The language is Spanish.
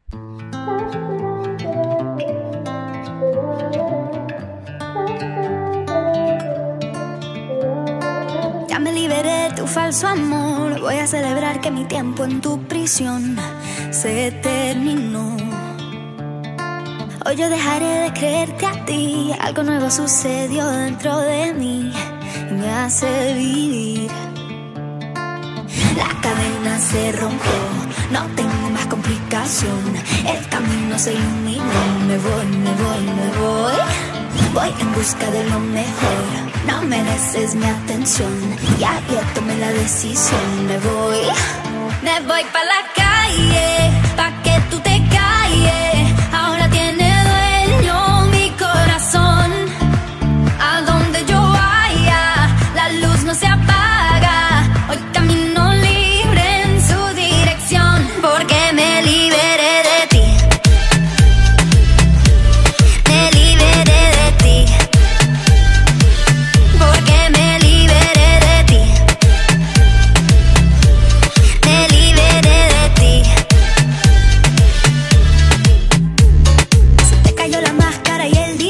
Ya me liberé de tu falso amor. Voy a celebrar que mi tiempo en tu prisión se terminó. Hoy yo dejaré de creerte a ti. Algo nuevo sucedió dentro de mí y me hace vivir. La cadena se rompió, no tengo más complicación. El camino se iluminó, me voy, me voy, me voy. Voy en busca de lo mejor, no mereces mi atención. Ya yo tomé la decisión, me voy pa' la calle, pa' que tú te calles. Ahora tiene dueño mi corazón. A donde yo vaya, la luz no se apaga. Hoy camino libre en su dirección, porque me liberé de ti. Me liberé de ti. Porque me liberé de ti. Me liberé de ti. Se te cayó la máscara y el día